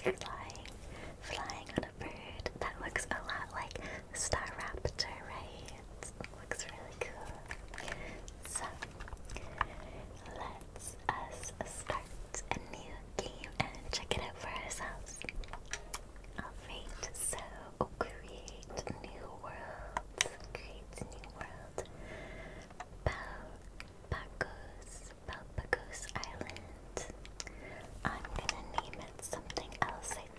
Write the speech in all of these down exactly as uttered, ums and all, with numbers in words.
flying, flying on a bird. That looks a lot like the Star Raptor, right? Looks really cool. So let's us start a new game and check it out for ourselves. Alright, so create new world. Create new world. Palpagos, Palpagos Island. I'm gonna name it something else, I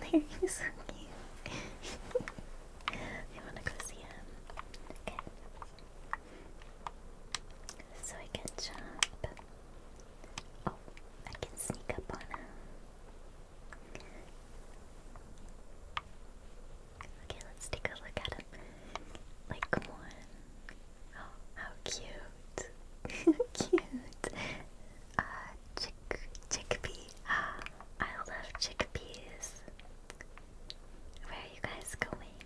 there. He's so cute. I wanna go see him. Okay. So I can jump. Oh, I can sneak up on him. Okay, let's take a look at him. Like, come on. Oh, how cute. Cute. Uh, chick, chickpea. I love chickpeas. Where are you guys going?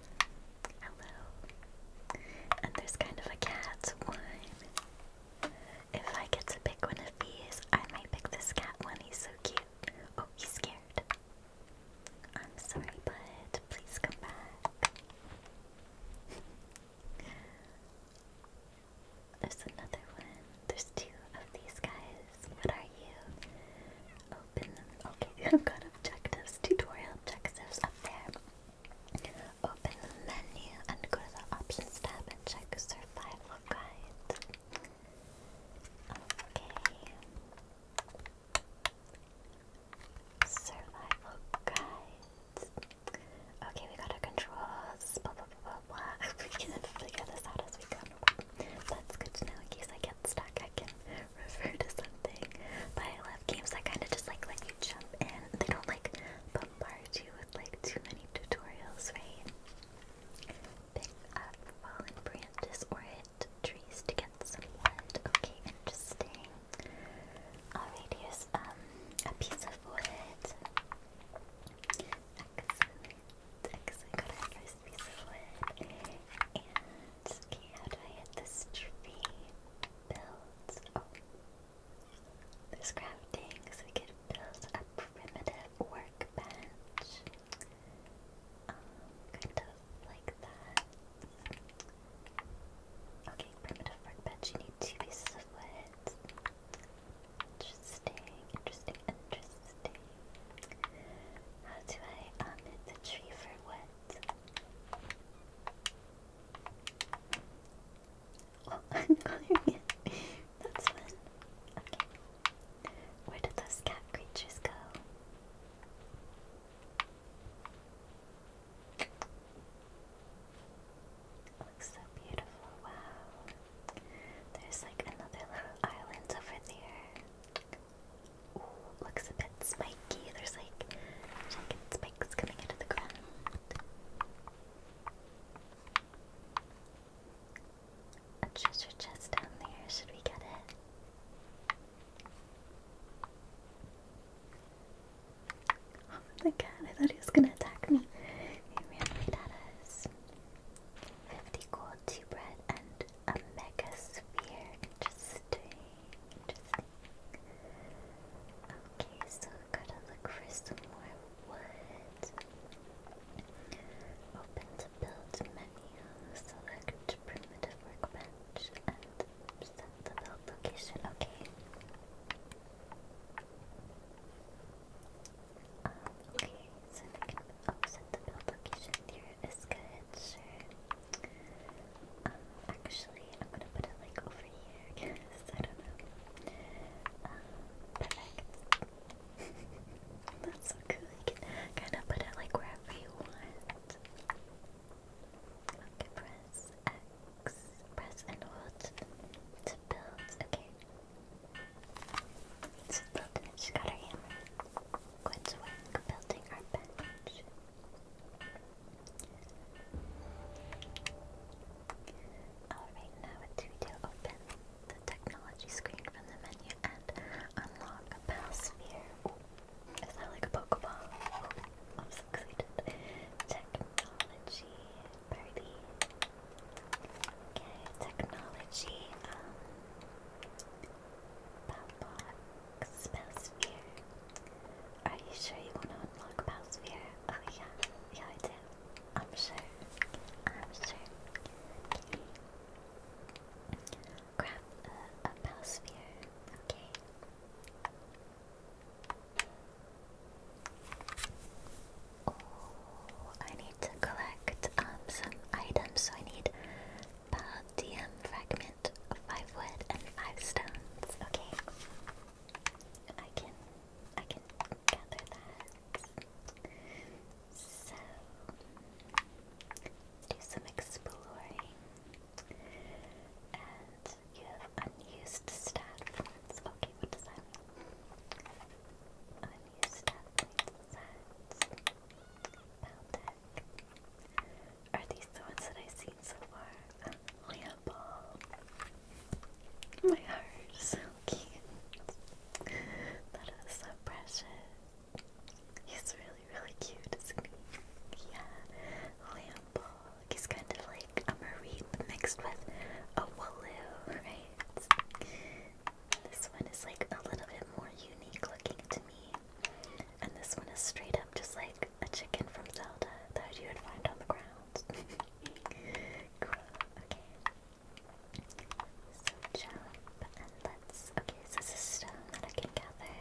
Hello. And there's kind of a cat one. If I get to pick one of these, I might pick this cat one. He's so cute. Oh, he's scared. I'm sorry, bud. Please come back. There's another one. There's two of these guys. What are you? Open them. Okay, I've got objectives. Tutorial objectives up there. Open the menu and go to the options tab and check survival guide. Okay. Survival guide. Okay, we got our controls. Blah blah blah blah blah. We can figure this out as we go. That's good to know in case I get stuck. I can refer to something. But I love games that kind of just like let you jump in. They don't like bombard you with like too many tutorials, right? Pick up fallen branches or hit trees to get some wood. Okay, interesting. Alright, here's um a piece of wood. Excellent. Excellent. Got our first piece of wood. And okay, how do I hit this tree? Build. Oh. There's crafting, so we could build a primitive workbench. Um, kind of like that. Okay, primitive workbench, you need two pieces of wood. Interesting, interesting, interesting. How do I um hit the tree for wood? Oh, I'm coloring it. That's fun. Okay. Where did those cat creatures go? It looks so beautiful. Wow. There's like another little island over there. Ooh, looks a bit spiky. There's like giant spikes coming out of the ground. A treasure chest down there. Should we get it? Oh, the cat. I thought he was gonna attack me. He ran right at us. fifty gold, two bread, and a mega sphere. Interesting. Interesting. Okay, so gotta look for some more wood. Open to build menu. Select primitive workbench and set the build location. Okay. Um, okay, so we can oh, set the build location here is good, sure. Um, actually, I'm gonna put it like over here, because I don't know. Um, perfect. That's so cool. You can kind of put it like wherever you want. Okay, press X, press and hold to build. Okay. She's building it. She got her hammer. Going to work building our bench. Alright, now what do we do? Open the technology screen from the menu and unlock a Palsphere. Ooh, is that like a Pokeball? Oh, I'm so excited. Technology party. Okay, technology. Um, Palbox, Palsphere. Are you sure you want to unlock Palsphere? Oh yeah, yeah I do. I'm sure. I'm sure. Okay. Craft a, a Palsphere. Okay. Oh, I need to collect um some items, so I need Paldium fragment, five wood, and five stones. Okay. I can I can gather that. straight up just like a chicken from Zelda that you would find on the ground. Cool, okay. So jump and let's, okay, so this is stone that I can gather.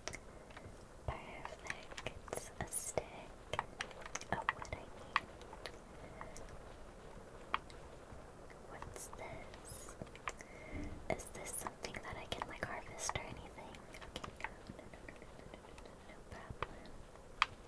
Perfect. A stick. Oh, what I need. What's this? Is this something that I can like harvest or anything? Okay, no, no, no, no, no, no, no, no problem.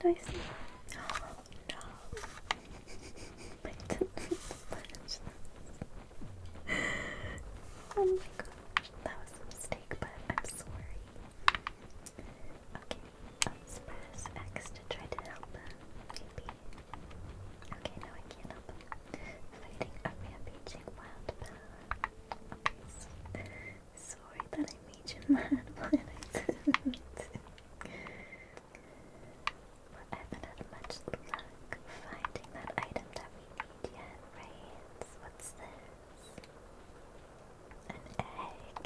do I see? Oh no. I didn't mean to punch this. Oh my gosh, that was a mistake, but I'm sorry. Okay, let's press X to try to help him, maybe. Okay, no, I can't help him. Fighting a rampaging wild power. Okay, so, sorry that I made you mad when I didn't. But I haven't had much luck finding that item that we need yet, right? What's this? An egg.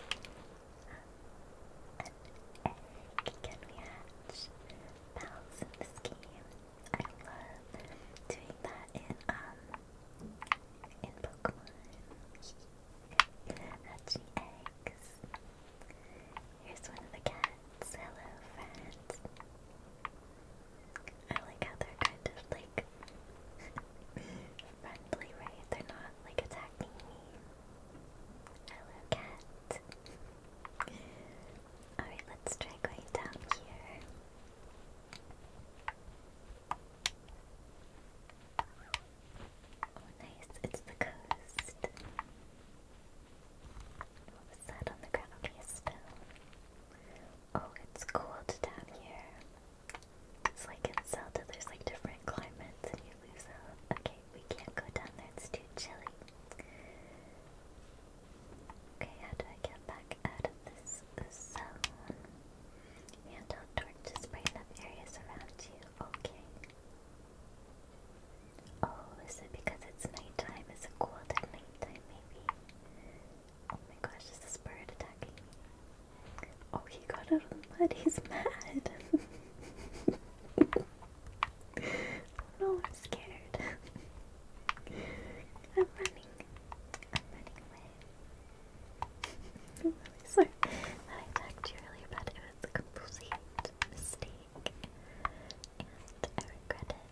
An egg. Can we hatch pals in this game? I love doing that in um in Pokemon. Hatching eggs. Here's one of the cats. Hello, friend. I like how they're kind of like friendly, right? They're not like attacking me. Hello, cat. Alright, let's try going down here. Oh, nice. It's the coast. What was that on the ground? Okay, a stone. Oh, it's cold down here. It's like in Zelda, there's like different climates and you lose out. Okay, we can't go down there, it's too chilly. Okay, how do I get back out of this zone? Handheld torches brighten up areas around you. Okay. Oh, is it because it's nighttime? Is it cold at nighttime, maybe? Oh my gosh, is this bird attacking me? Oh, he got out of the mud. He's mad. Oh no, I'm scared. I'm running. I'm running away. I'm really sorry that I attacked you earlier, but it was a complete mistake. And I regret it.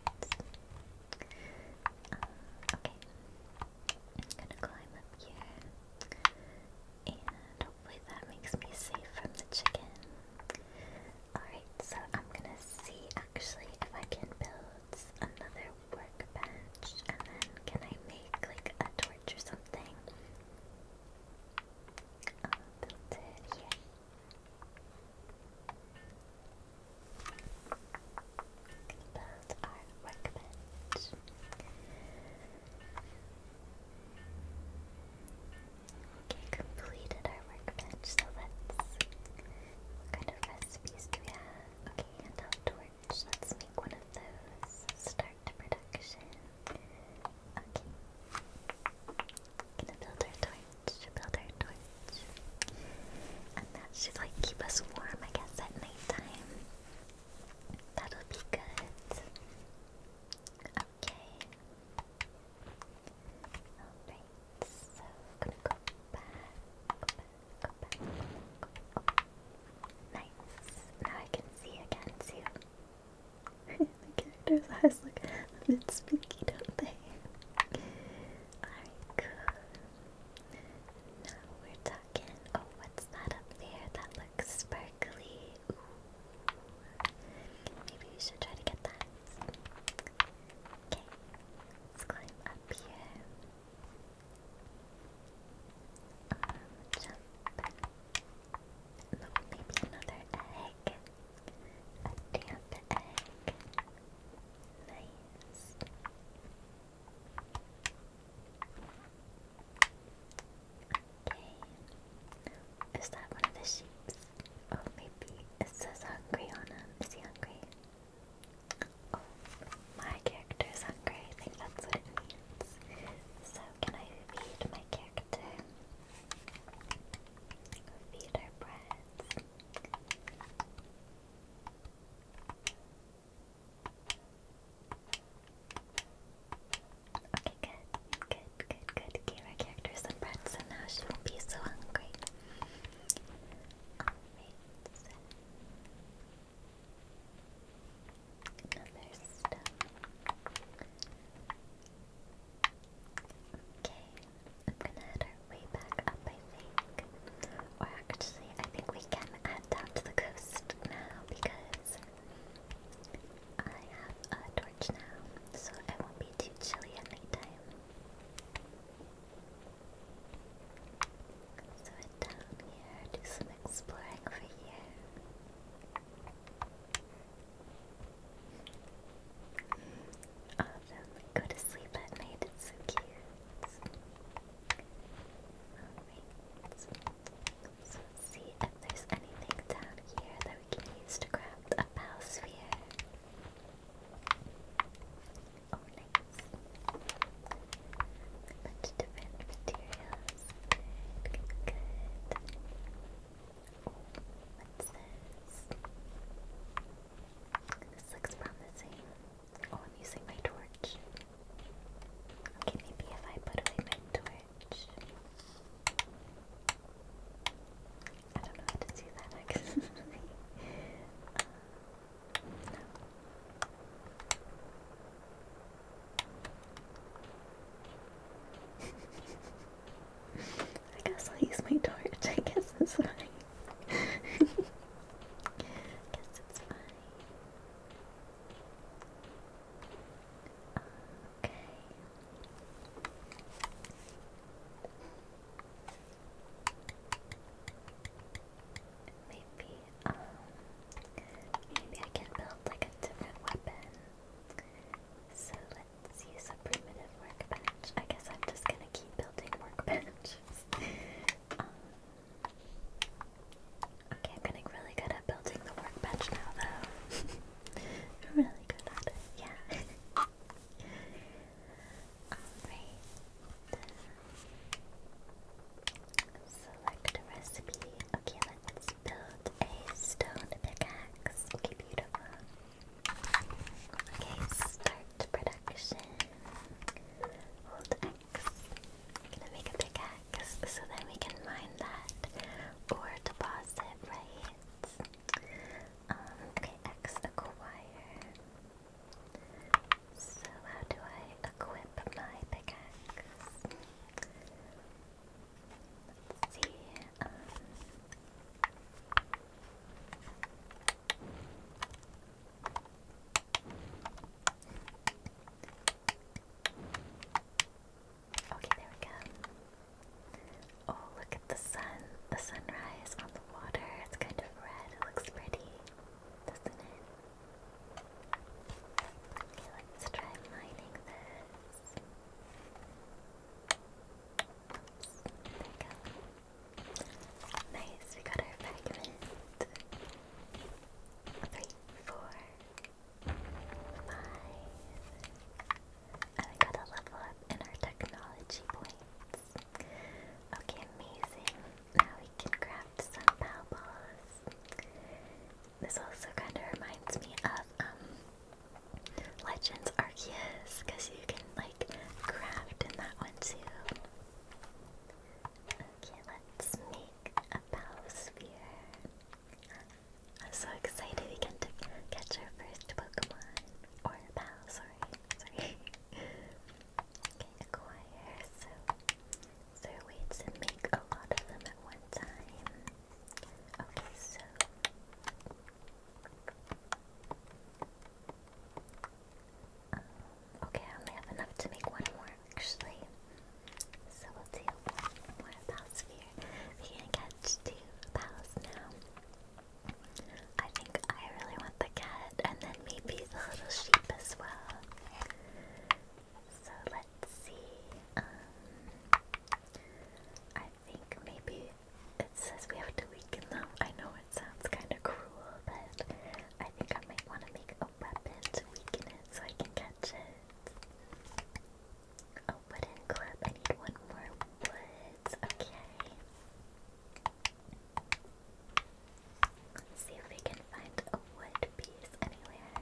Um, okay. I'm gonna climb up here. And hopefully that makes me safe from the chicken. Alright, so I'm gonna see actually if I can build another workbench, and then can I make like a torch or something? I'll build it here. Build our workbench. Okay, completed our workbench, so let's, what kind of recipes do we have? Okay, handheld torch, let's make one of those. Start production. Okay. Gonna build our torch, build our torch. And that should like keep us warm, I guess, at nighttime. That'll be good. Okay. Alright, so I'm gonna go back, go back, go back, go back. Oh, nice. Now I can see again too. The character's eyes look a bit spooky, don't they? Alright, cool. Now we're talking. Oh, what's that up there? That looks sparkly. Ooh. Maybe we should try to get that. Okay, let's climb up here. Um, jump. No, maybe another egg. A damp egg. Nice. guess I'll use my torch. I guess it's fine. Guess it's fine. Okay. Maybe, um, maybe I can build like a different weapon. So let's use a primitive workbench. I guess I'm just gonna keep building workbenches. um, okay, I'm getting really good at building the workbench now, though. I'm really good at it, yeah. Alright. Select a recipe. Okay, let's build a stone pickaxe. Okay, beautiful. Okay, start production. Hold X. I'm gonna make a pickaxe so then we can mine that ore deposit, right? Um, okay, X acquire. So how do I equip my pickaxe? Let's see. Um, okay, there we go. Oh, look at the sun. The sunrise on the water. It's kind of red. It looks pretty, doesn't it? Okay, let's try mining this. Oops, there we go. Nice, we got our fragment. Three, four, five. And we got a level up in our technology points. Okay, amazing. Now we can craft some Palworlds. This also kind of reminds me of um, Legends Arceus, because you can like craft in that one too. Okay, let's make a Palsphere. I'm so excited we get to catch our first Pokemon. Or Pal, sorry. Sorry. Okay, acquire. So, is there a way to make a lot of them at one time? Okay, so. Um, okay, I only have enough to make one more actually. So we'll do one more Palsphere. We can catch two Pals now. I think I really want the cat and then maybe the little sheep as well. So let's see. Um, I think maybe it says we have to weaken them. I know it sounds kind of cruel, but I think I might want to make a weapon to weaken it so I can catch it. A wooden club. I need one more wood. Okay. Let's see if we can find a wood piece anywhere.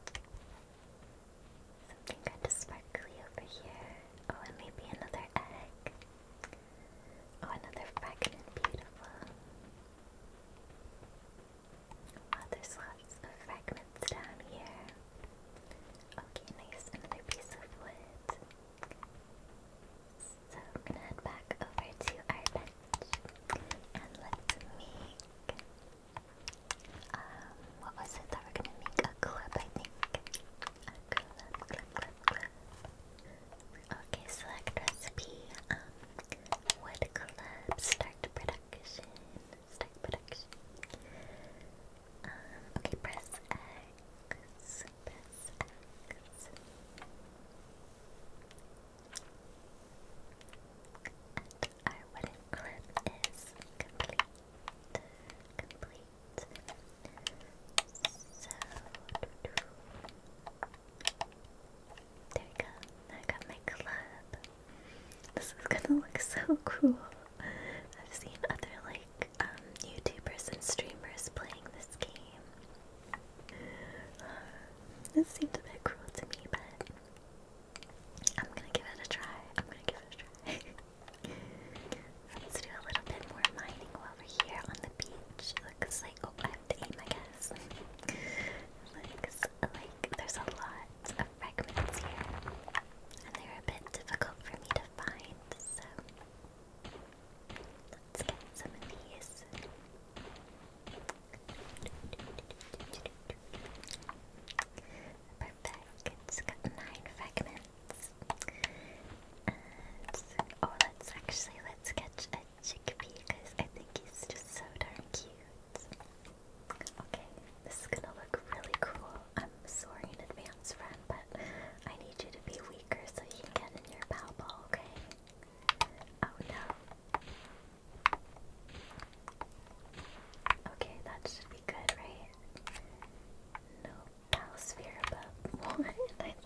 Something kind of sparkly over here. Oh, and maybe another egg. Oh, another fragment. Beautiful. Wow, there's lots of fragments down here. Okay, nice. Another piece of wood. So I'm gonna head back over to our bench and let's make um what was it that we're gonna make? A club, I think. A club, club, club, club. Okay, select recipe. Um wood club. Start production. Start production. Um okay, press X. Press X. And our wooden clip is complete. Complete. So, there we go. I got my club. This is gonna look so cool. I've seen other like um, YouTubers and streamers playing this game. It seemed a bit cruel to me, but I'm gonna give it a try. I'm gonna give it a try. Let's do a little bit more mining while we're here on the beach. Looks like, oh, I have to aim, I guess. Looks like there's a lot of fragments here, and they're a bit difficult for me to find, so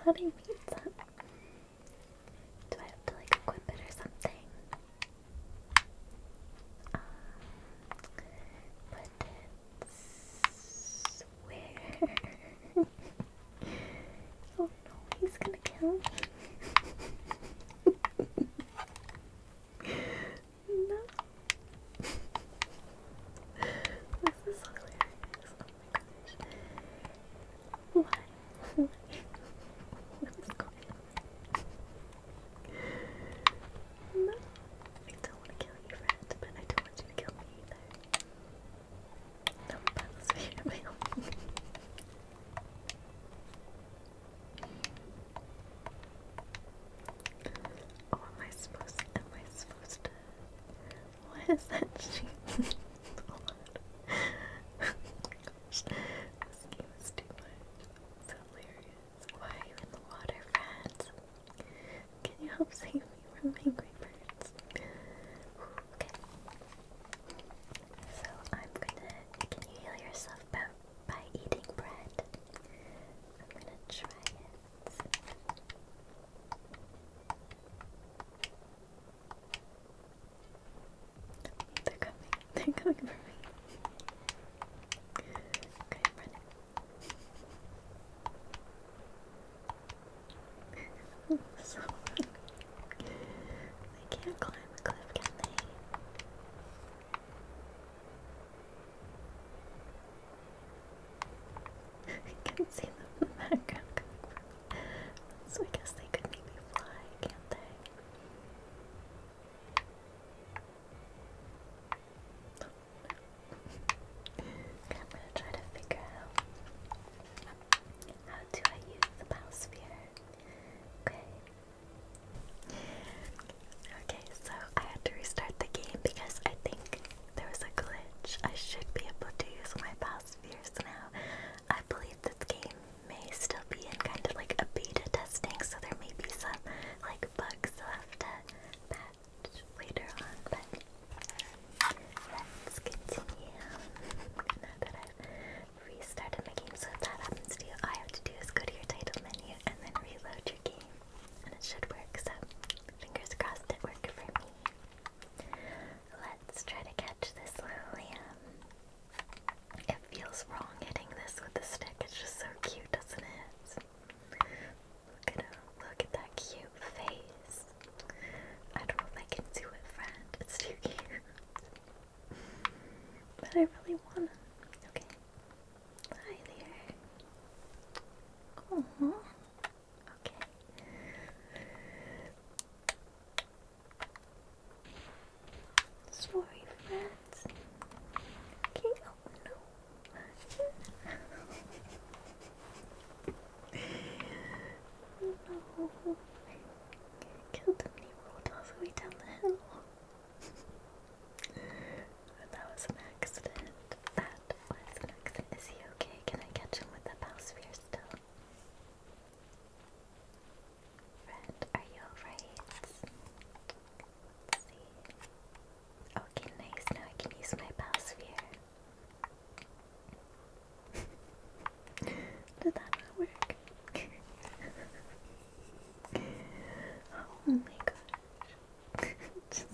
How do you eat that? Do I have to like equip it or something? Um, put it where? Oh no, he's gonna kill me. No. This is hilarious. Oh my gosh. Why? Why? What is going on? No. I don't want to kill you, friend, but I don't want you to kill me either. No, that's weird. Wait, oh, am I supposed to, am I supposed to, what is that sheep? Hold on. Oh my gosh, this game is too much. It's hilarious. Why are you in the water, friend? Can you help save me from angry birds? Okay. So I'm gonna, can you heal yourself by, by eating bread? I'm gonna try it. They're coming. They're coming for me. Okay, I'm running. So they can't climb a cliff, can they? I can see them in the background coming from me. So I guess they could maybe fly, can't they? Okay, I'm gonna try to figure out how do I use the biosphere. Okay. Okay, so I had to restart the game because I think there was a glitch. I should be able to use my biospheres now. I believe this game may still be in kind of like a beta testing, so there may be some like bugs left to patch later on, but let's continue. Now that I've restarted my game, so if that happens to you, all you have to do is go to your title menu and then reload your game, and it should work, so fingers crossed it worked for me. Let's try to catch this little lamb. It feels wrong hitting this with the stick, it's just so cute, doesn't it? Look at him, look at that cute face. I don't know if I can do it, friend, it's too cute. But I really want him. Okay. Hi there. Aww. Okay. Sorry, friends. Okay, oh no. No. Killed him and he rolled all the way down the hill. That was an accident. That was an accident. Is he okay? Can I catch him with the biosphere still? Friend, are you alright? Let's see. Okay, nice. Now I can use my biosphere. Did that not work? Oh my gosh. Just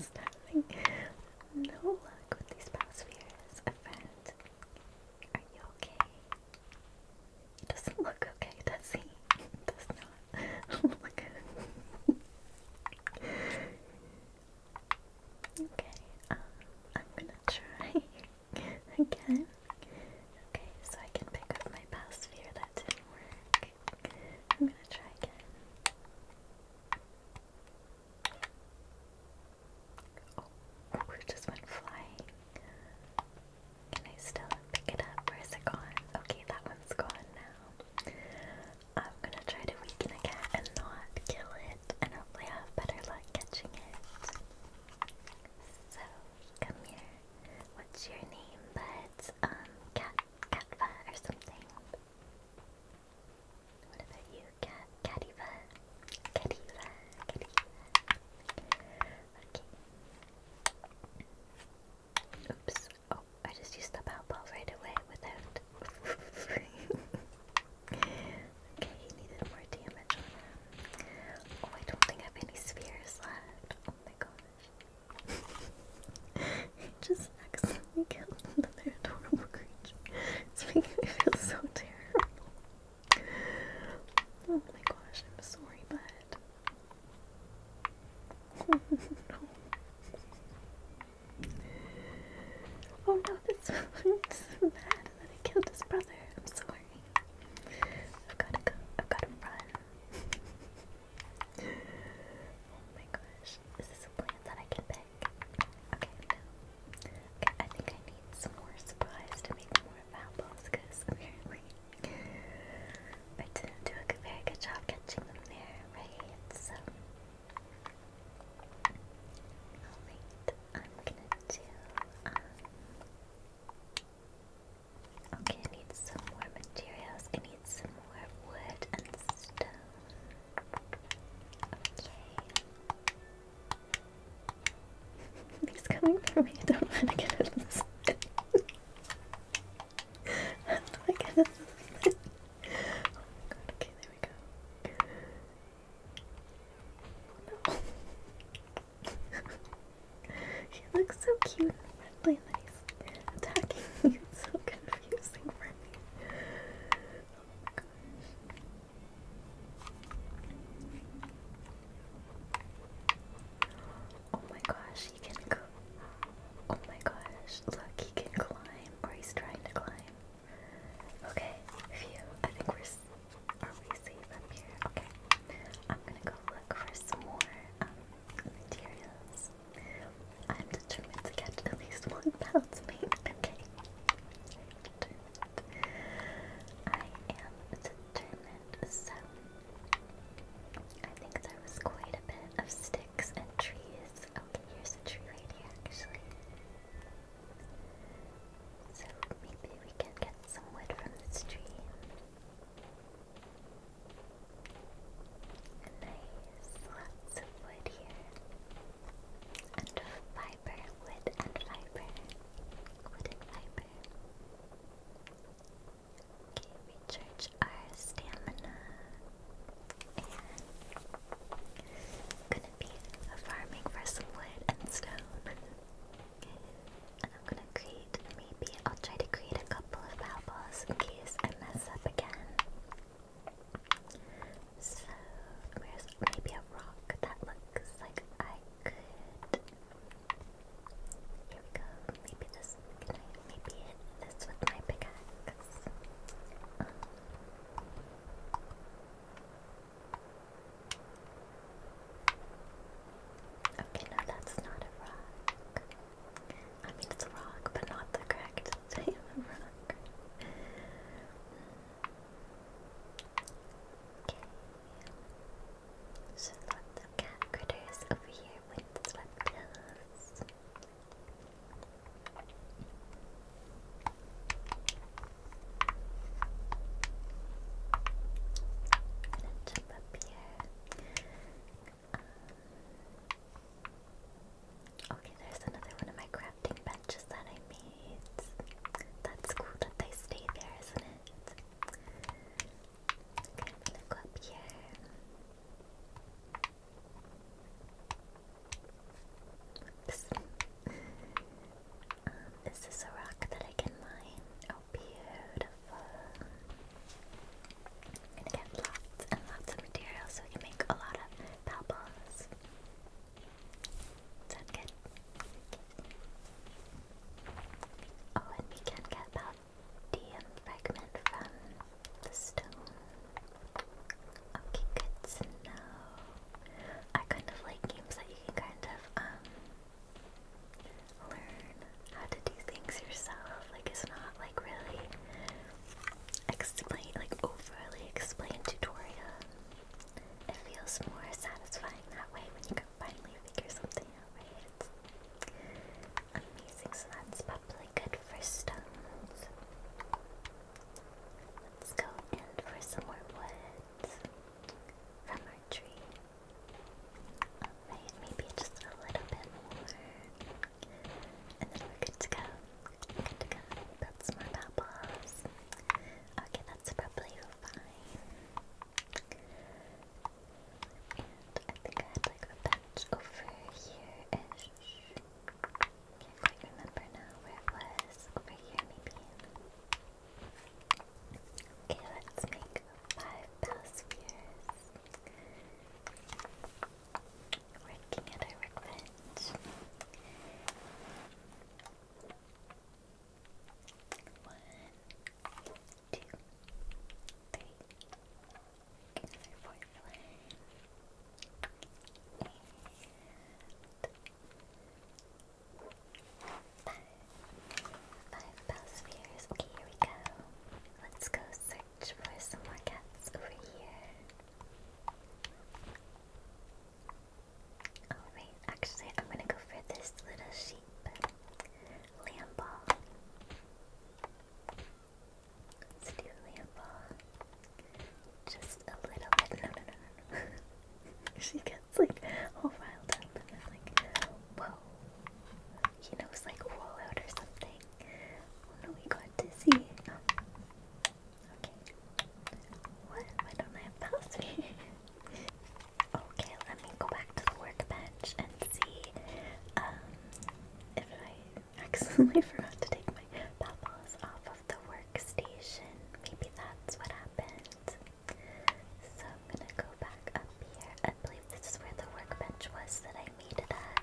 I forgot to take my bubbles off of the workstation. Maybe that's what happened. So I'm gonna go back up here. I believe this is where the workbench was that I made it at.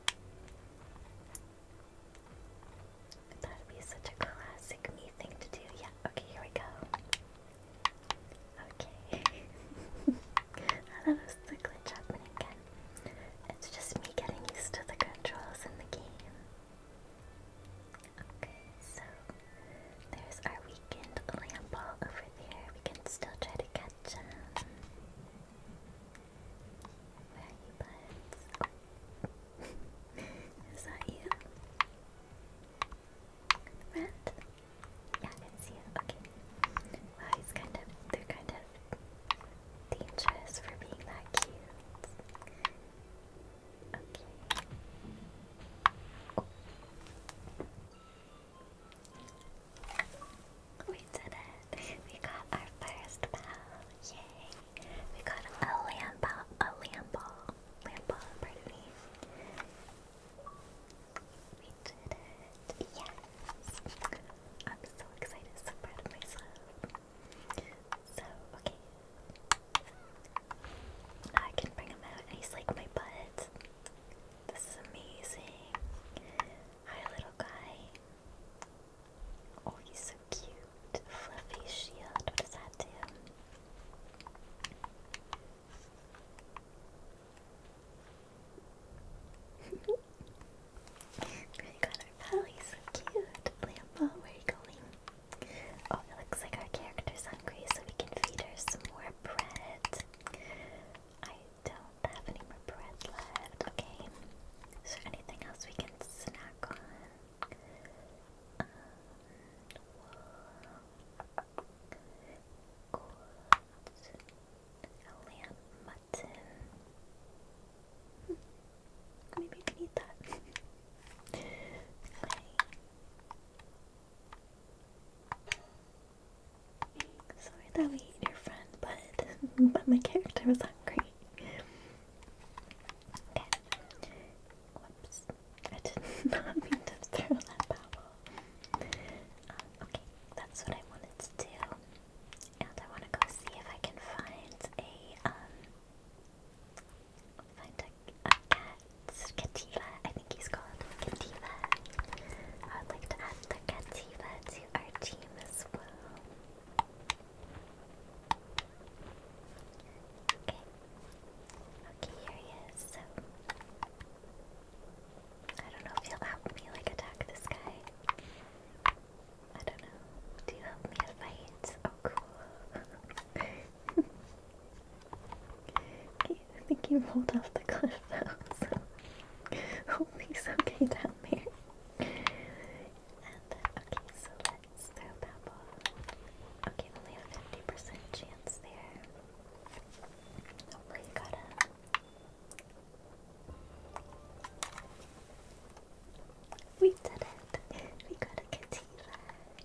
That would be such a classic me thing to do. Yeah, okay, here we go. Okay. I thought it was the glitch happening again. It's just me getting used to the controls in the game. Okay, so there's our weekend Ramble over there. We can still try to catch him. Where are you, buds? Oh. Is that you? Red? Yeah, it's you. Okay. Wow, he's kind of, they're kind of dangerous for being that cute. Okay. We did it. We got our first pal. Yay. We got a lamb ball. A lamb ball. Lamb ball, pardon me. We did it. Yes. I'm so excited. So proud of myself. So, okay. Now I can bring him out and he's like my butt. This is amazing. Hi, little guy. Oh, he's so cute. Fluffy shield. What does that do? We got our pal. He's so cute. Lambo, where are you going? Oh, it looks like our character's hungry, so we can feed her some more bread. I don't have any more bread left. Okay. Is there anything else we can snack on? Um, gold. A lamb mutton. Hmm. Maybe we can eat that. Okay. Sorry that we ate your friend, but, but my character was hungry. Okay. Whoops. I did not mean to throw that bubble. Um, okay, that's what I wanted to do. And I want to go see if I can find a, um, find a, a cat. Cativa, I think he's called Cativa. I would like to add the Cativa to our team as well. Okay. Okay, here he is. So I don't know if he'll help me like attack this guy. I don't know. Do you help me fight? Oh, cool. Okay, I think he rolled off the cliff now, so hope he's okay down there. And, okay, so let's throw Babble. Okay, only a fifty percent chance there. Hopefully you got him. We did it! We got a Cativa.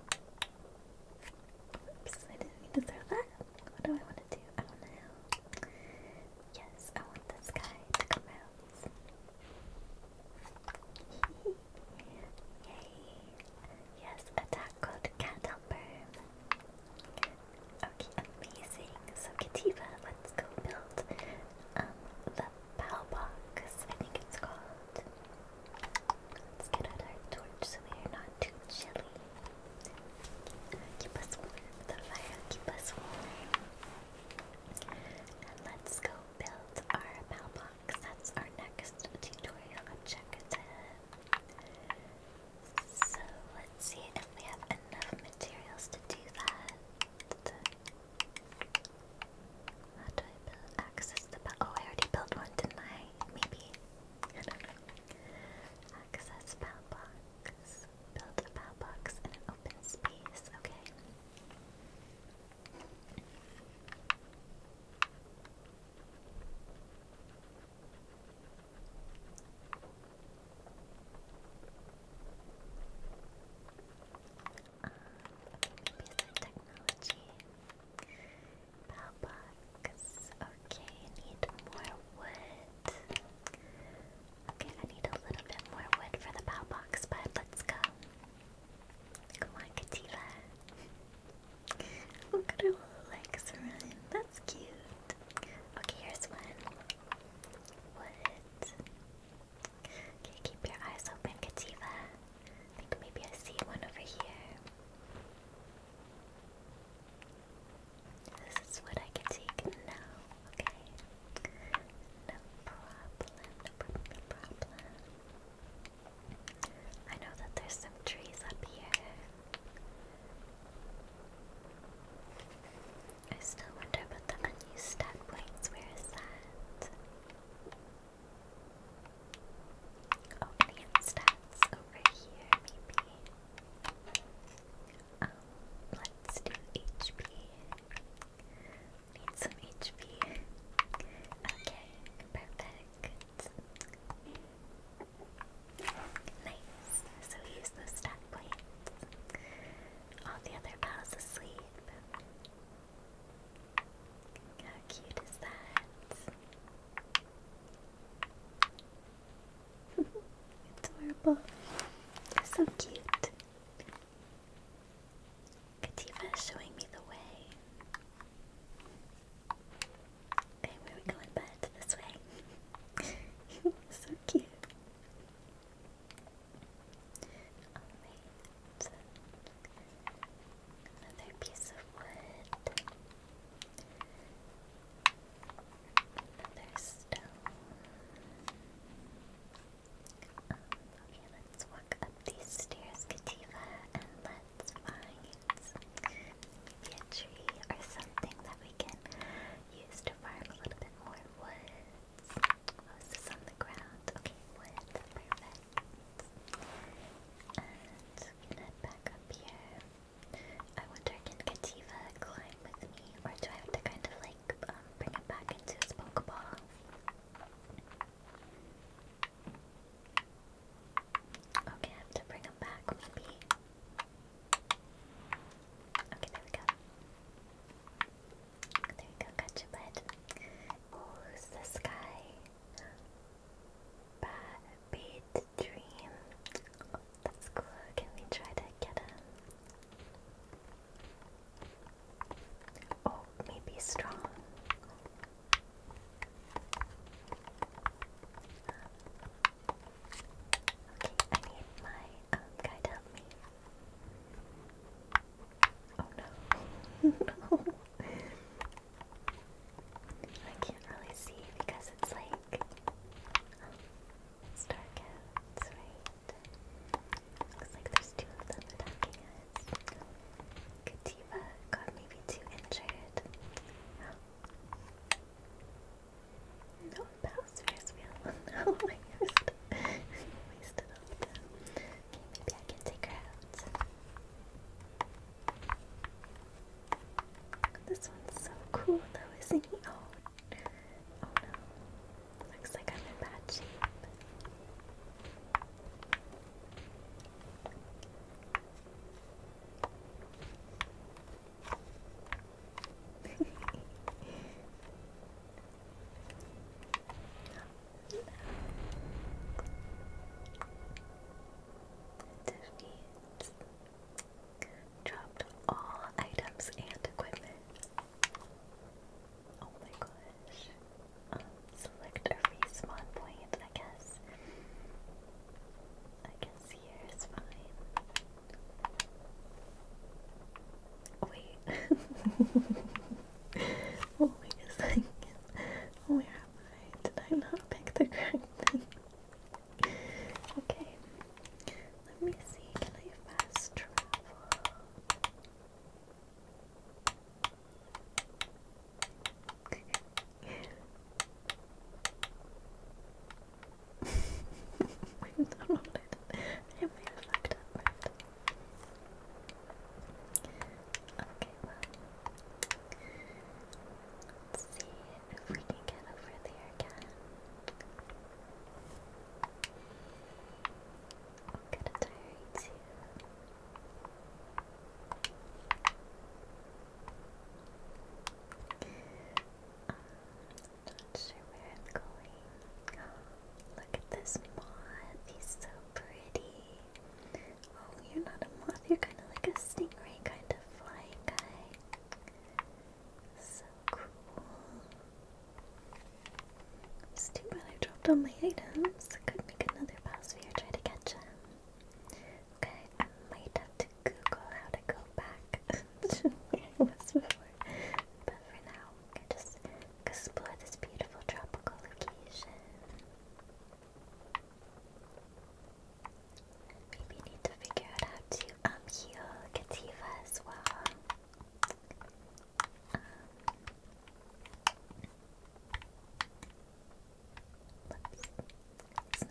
Oops, I didn't mean to throw that. What do I want to do? I don't know. Yes, I want this guy to come out. Oh, they're so cute. Kativa is showing me the way. Okay, where are we going, bud? This way. So cute. Alright. Another piece of wood. Another stone. Um, okay, let's walk up these stairs, Kativa, and let's find maybe a tree or something that we can use to farm a little bit more woods. Oh, is this on the ground? Okay, wood. Perfect. And we can head back up here. I wonder, can Kativa climb with me, or do I have to kind of like um, bring him back into his Pokeball? Okay, I have to bring him back, maybe. Okay, there we go. There we go, gotcha, bud. Oh, who's this guy? Bad Bait Dream. That's cool. Can we try to get him? Oh, maybe strong. Okay, I need my um, guy to help me. Oh no. No. I can't really see because it's like it's dark out, right? Looks like there's two of them attacking us. Kativa got maybe too injured. No, Palworld's wheel. No, I used wasted all of them. Okay, maybe I can take her out. This one's so cool though, isn't he? Oh, oh no. Looks like I'm in bad shape. Defeat. Dropped all items and equipment. Oh my gosh. Um, select a respawn point, I guess. I guess here is fine. Wait. Oh wait a second. Where am I? Did I not pick the correct thing? Okay. Let me see. Can I fast travel? I don't know what I did. I might have fucked up, right? Okay, well. Let's see if we can get over there again. I'll get a diary too. Um, not sure where I'm going. Look at this moth. He's so pretty. Oh, you're not a moth. You're kind of like a stingray kind of flying guy. So cool. It's too bad I dropped all my items. I could make another Palworld try to catch him. Okay, I might have to Google how to go back to where I was before. But for now, I just explore this beautiful tropical location. Maybe need to figure out how to um heal Kativa as well. Um, Whoops. He's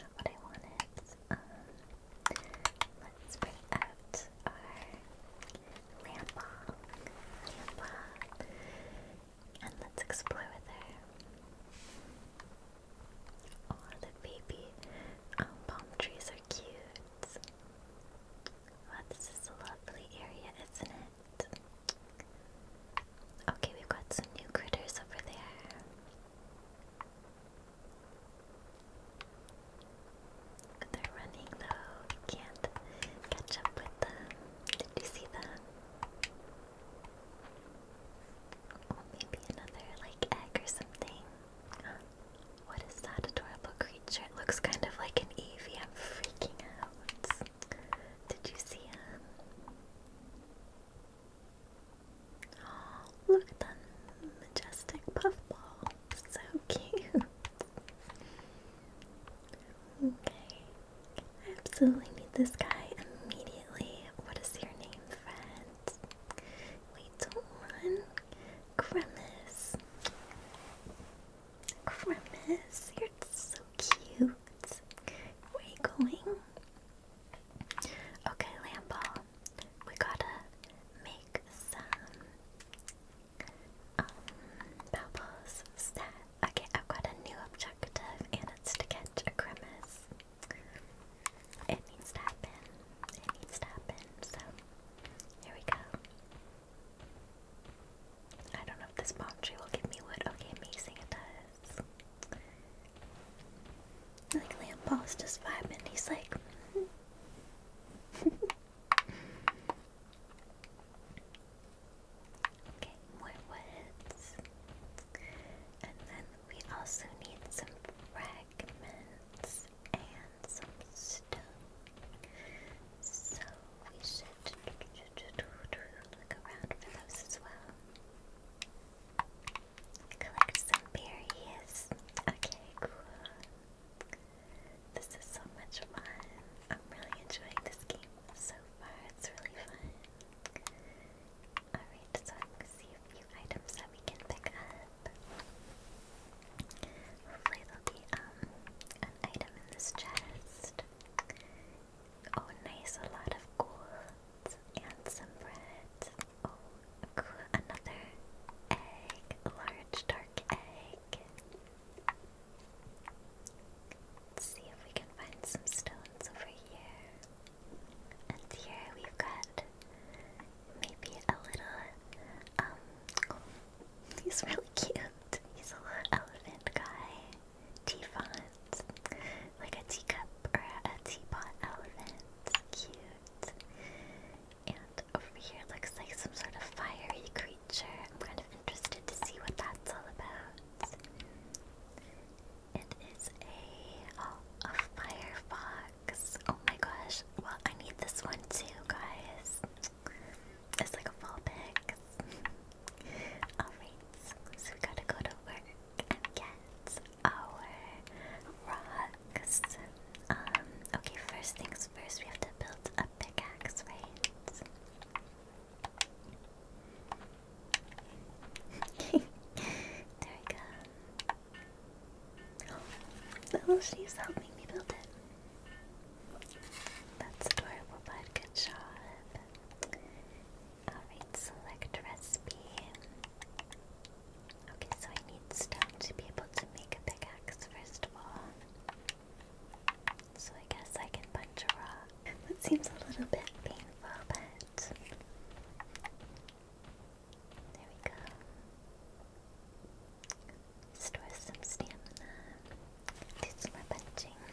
Fiances. You're so cute. Where are you going? Okay, Ramble. We gotta make some um bubbles. Stat. Okay, I've got a new objective, and it's to catch a grimace. It needs to happen. It needs to happen. So here we go. I don't know if this palm tree will give me wood. Okay, amazing, it does. Like Lampball's just vibing. He's like, okay, more woods. And then we also need some fragments and some stone. So we should look around for those as well. Collect some berries. Okay, cool. This is so much fun. I'm really enjoying this game so far. It's really fun. Alright, so I'm gonna see a few items that we can pick up. Hopefully there'll be um an item in this chest. Oh nice, a lot of gold and some bread. Oh cool, another egg, a large dark egg. Let's see if we can find some stones over here. And here we've got maybe a little, um, he's really cute. He's a little elephant guy. Tea font. Like a teacup or a teapot elephant. Cute. And over here looks like some sort of fiery creature. I'm kind of interested to see what that's all about. It is a, oh, a firefox. Oh my gosh. Well, I need this one too, guys. It's like a fall pick. Alright, so we gotta go to work and get our rocks. Um, okay, first things first, we have to build a pickaxe, right? There we go. Oh, she's helping me build it. That's adorable, bud. Good job. Alright, select recipe. Okay, so I need stone to be able to make a pickaxe first of all. So I guess I can punch a rock. That seems a little bit painful, but there we go. Store some stamina. Do some more punching.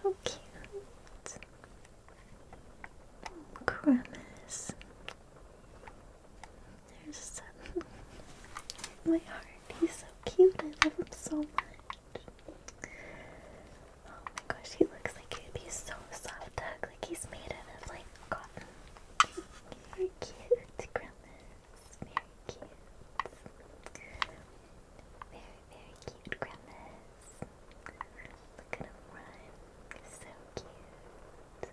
so cute. Grimace. There's some. My heart. He's so cute. I love him so much. Oh my gosh, he looks like he'd be so soft hug. Like he's made out of like cotton. Very cute, Grimace. Very cute. Very, very cute Grimace. Look at him run. He's so cute.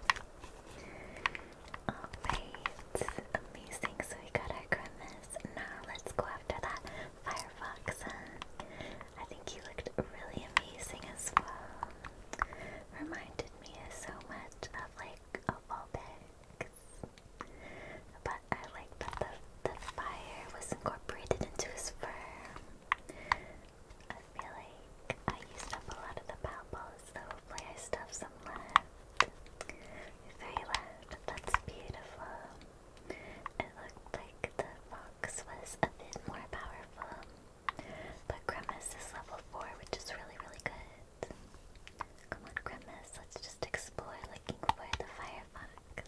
Alright. Amazing. So we got our Grimace. Now let's go after that Firefox. Huh? I think he looked really amazing as well. Reminded me so much of like a Vulpix. But I like that the, the fire was incorporated into his fur. I feel like I used up a lot of the Palworld, so hopefully I still have some left. Very left. That's beautiful. It looked like the fox was a bit more powerful. But Grimace is level four, which is really, really good. Come on, Grimace, let's just explore looking for the Firefox.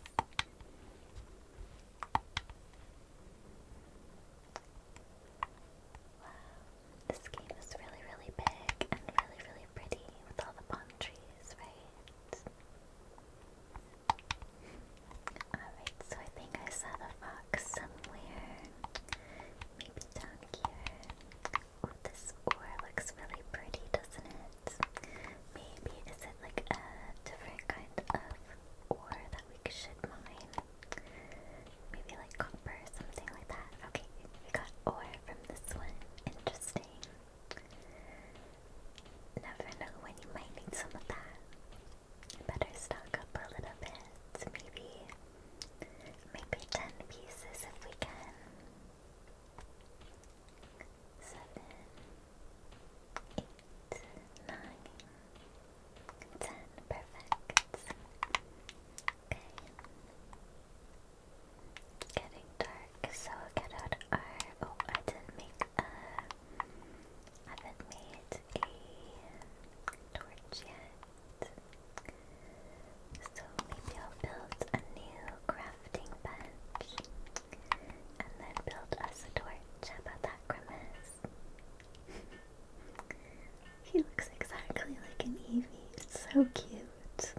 Wow, this game is really, really big and really, really pretty with all the palm trees, right? Alright, so I think I saw the fox somewhere. Maybe down here. Oh, this ore looks really pretty, doesn't it? Maybe, is it like a different kind of ore that we should mine? Maybe like copper or something like that. Okay, we got ore from this one. Interesting. Never know when you might need some of that. Better stock up a little bit. Maybe, maybe ten pieces if we can. Seven, eight, nine, ten. Perfect. Okay. Getting dark, so I'll get out our. Oh, I didn't make a. I haven't made a torch yet. So maybe I'll build a new crafting bench and then build us a torch. How about that, Grimace? He looks exactly like an Eevee. It's so cute.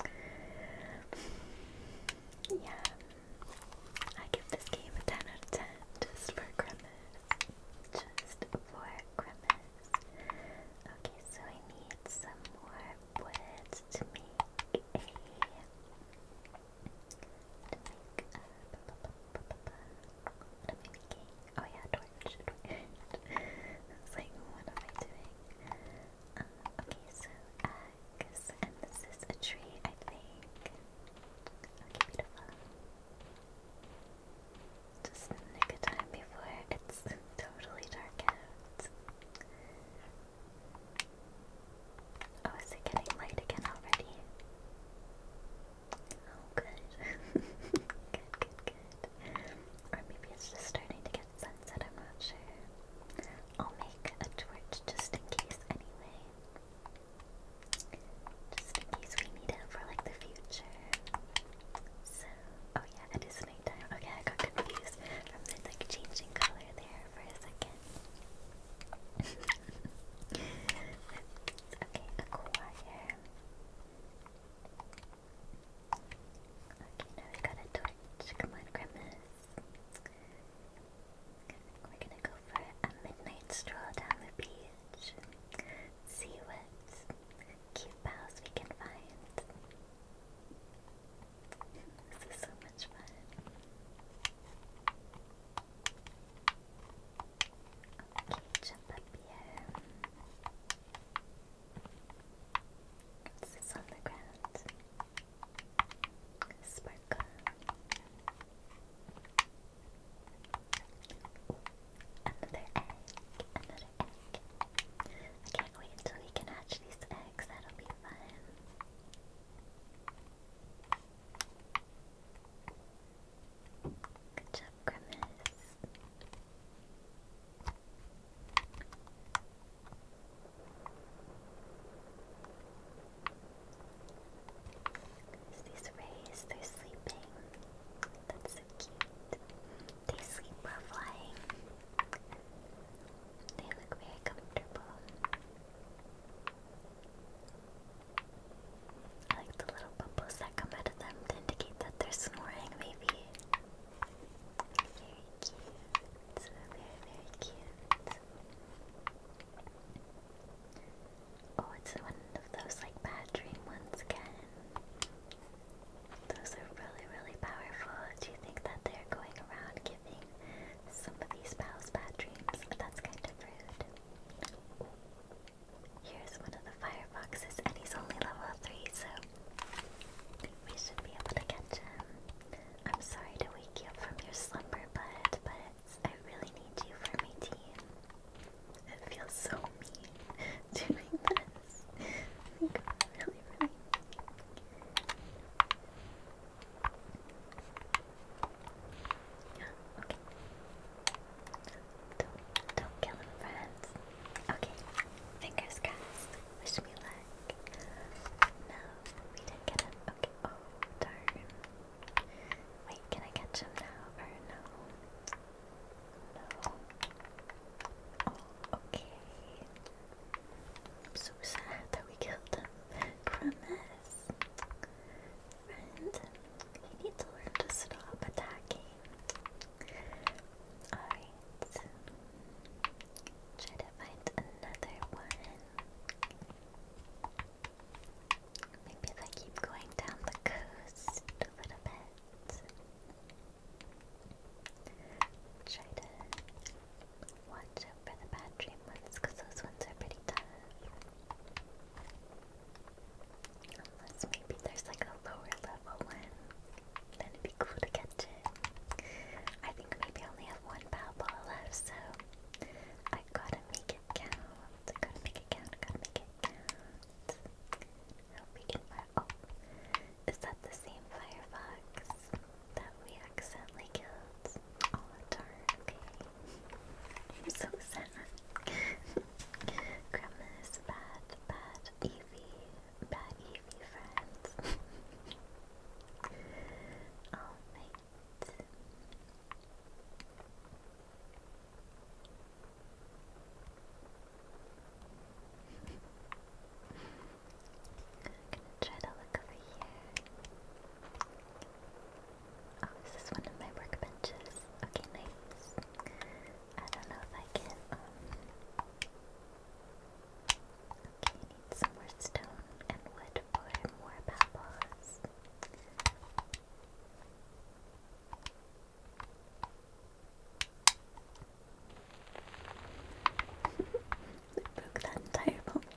Yeah. I give this game a ten out of ten just for Grimace. Just for Grimace. Okay, so I need some more wood to make a to make a what am I making? Oh yeah, torch. I was like, what am I doing? Um, okay, so axe and this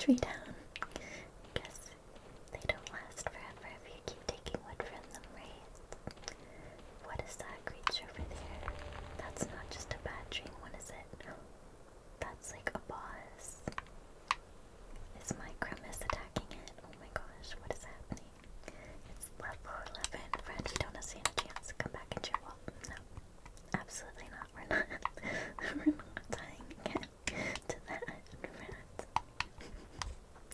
me down. I guess they don't last forever if you keep taking wood from them, right? What is that creature over there? That's not just a bad dream, what is it? That's like a boss. Is my Grimace attacking it? Oh my gosh, what is happening? It's level eleven. Friend, we don't stand a chance. Come back into your wall. No. Absolutely not. We're not. We're not dying again to that rat.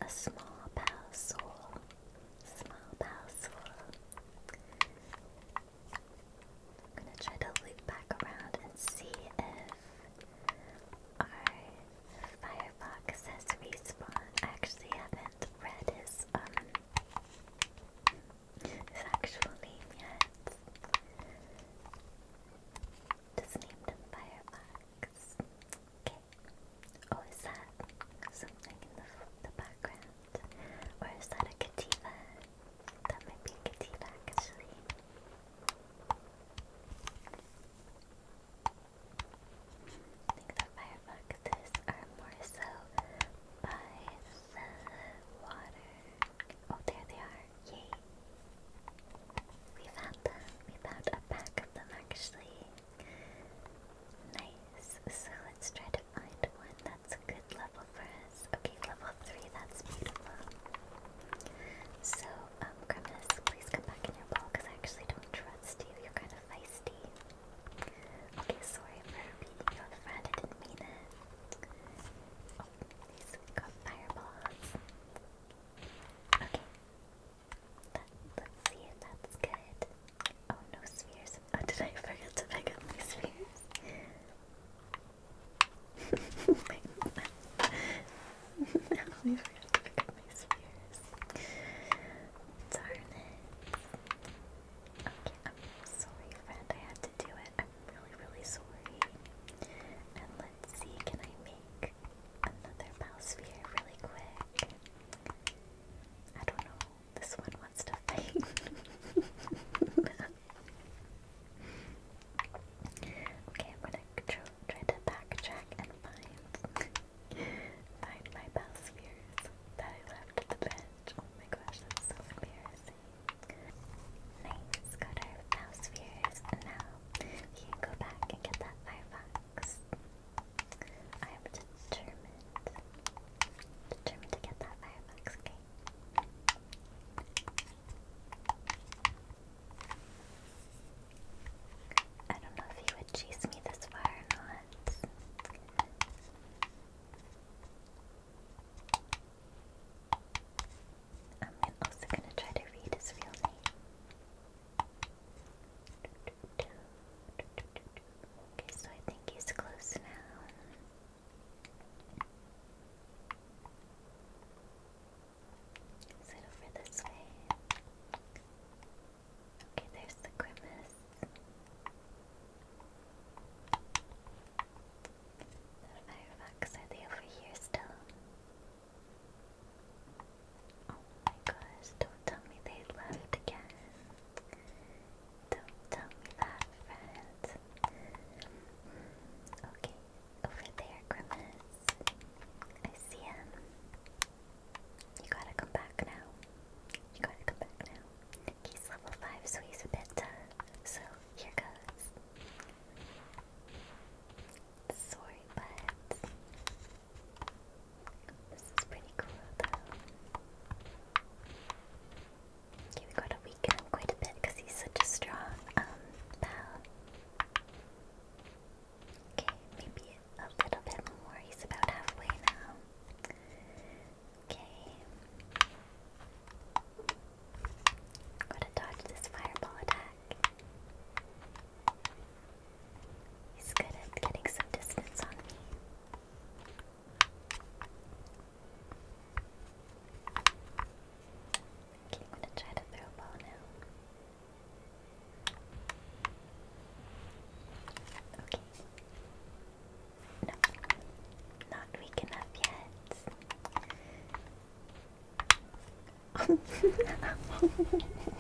a small Palworld. Small Palworld. I'm gonna try to loop back around and see if our Firefox has respawned. I actually haven't read his um his actual name yet. Just named him Firefox. Okay. Oh, is that something in the the background? Or is that a Kativa? That might be a Kativa actually. I think the Firefoxes are more so by the water. Oh, there they are. Yay. We found them. We found a pack of them actually. Nice. So let's try to find one that's a good level for us. Okay, level three, that's beautiful. So, um, Grimace, please come back in your ball because I actually don't trust you. You're kind of feisty. Okay, sorry for beating you up, friend. I didn't mean it. Oh, he's got fireballs. Okay. That, let's see if that's good. Oh, no spheres. Oh, did I forget to pick up my spheres? I always forget to pick up my spheres. Darn it. Okay, I'm sorry, friend. I had to do it. I'm really, really sorry. And let's see, can I make another Pal sphere really quick? I don't know. This one wants to fight. Okay, I'm gonna try, try to backtrack and find find my Pal spheres that I left at the bench. Oh my gosh, that's so embarrassing. Nice, got our Pal spheres, and now we can go back and get that Firefox. I am determined, determined to get that Firefox, okay? I don't know if he would chase me this far or not. I'm also gonna try to read his real name. Okay, so I think he's close now. Is it over this way? Okay, there's the Grimace. The Firefox, are they over here still? Oh my gosh, don't tell me they left again. Don't tell me that, friend. Okay, over there, Grimace. I see him. You gotta come back now. You gotta come back now. He's level five, so he's a bit tough. So, here goes. Sorry, but this is pretty cool, though. Okay, we gotta weaken him quite a bit because he's such a strong, um, pal. Okay, maybe a little bit more. He's about halfway now. Okay. Gotta dodge this fireball attack. He's good at getting some distance on me. Okay, I'm gonna try to throw a ball now. Okay. No, not weak enough yet.